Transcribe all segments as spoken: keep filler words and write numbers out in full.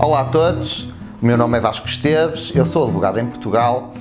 Olá a todos, o meu nome é Vasco Esteves, eu sou advogado em Portugal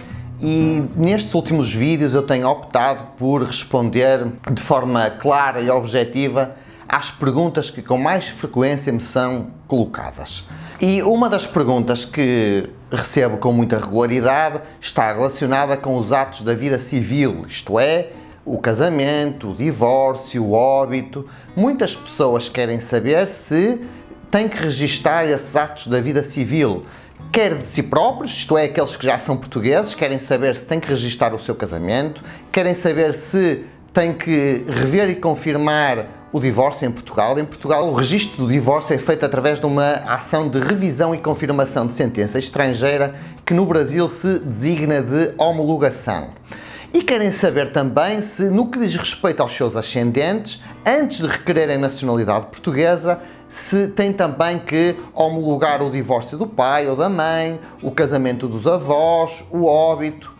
e nestes últimos vídeos eu tenho optado por responder de forma clara e objetiva às perguntas que com mais frequência me são colocadas. E uma das perguntas que recebo com muita regularidade está relacionada com os atos da vida civil, isto é, o casamento, o divórcio, o óbito. Muitas pessoas querem saber se têm que registar esses atos da vida civil, quer de si próprios, isto é, aqueles que já são portugueses, querem saber se têm que registar o seu casamento, querem saber se têm que rever e confirmar o divórcio em Portugal. Em Portugal, o registro do divórcio é feito através de uma ação de revisão e confirmação de sentença estrangeira que no Brasil se designa de homologação. E querem saber também se, no que diz respeito aos seus ascendentes, antes de requererem nacionalidade portuguesa, se têm também que homologar o divórcio do pai ou da mãe, o casamento dos avós, o óbito.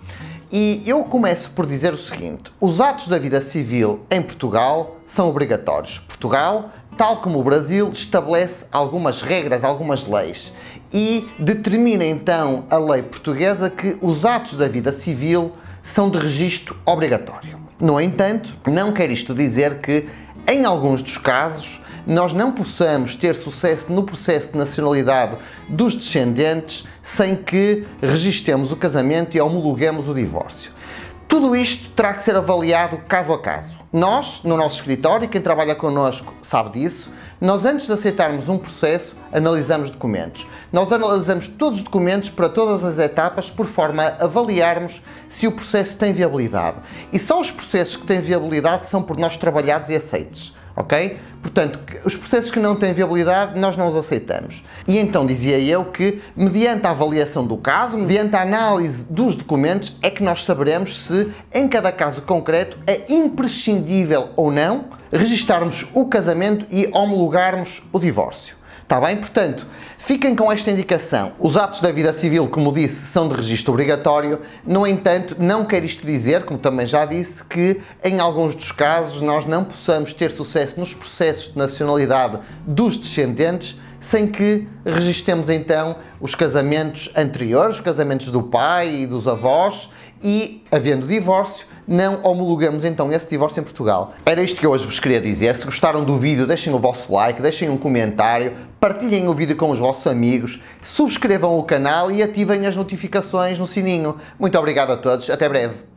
E eu começo por dizer o seguinte: os atos da vida civil em Portugal são obrigatórios. Portugal, tal como o Brasil, estabelece algumas regras, algumas leis e determina então a lei portuguesa que os atos da vida civil são de registro obrigatório. No entanto, não quer isto dizer que, em alguns dos casos, nós não possamos ter sucesso no processo de nacionalidade dos descendentes sem que registremos o casamento e homologuemos o divórcio. Tudo isto terá que ser avaliado caso a caso. Nós, no nosso escritório, quem trabalha connosco sabe disso, nós antes de aceitarmos um processo, analisamos documentos. Nós analisamos todos os documentos para todas as etapas por forma a avaliarmos se o processo tem viabilidade. E só os processos que têm viabilidade são por nós trabalhados e aceitos. Ok? Portanto, os processos que não têm viabilidade, nós não os aceitamos. E então dizia eu que, mediante a avaliação do caso, mediante a análise dos documentos, é que nós saberemos se, em cada caso concreto, é imprescindível ou não registarmos o casamento e homologarmos o divórcio. Está bem? Portanto, fiquem com esta indicação. Os atos da vida civil, como disse, são de registro obrigatório. No entanto, não quer isto dizer, como também já disse, que em alguns dos casos nós não possamos ter sucesso nos processos de nacionalidade dos descendentes sem que registremos então os casamentos anteriores, os casamentos do pai e dos avós, e, havendo divórcio, não homologamos então esse divórcio em Portugal. Era isto que eu hoje vos queria dizer. Se gostaram do vídeo, deixem o vosso like, deixem um comentário, partilhem o vídeo com os vossos amigos, subscrevam o canal e ativem as notificações no sininho. Muito obrigado a todos, até breve.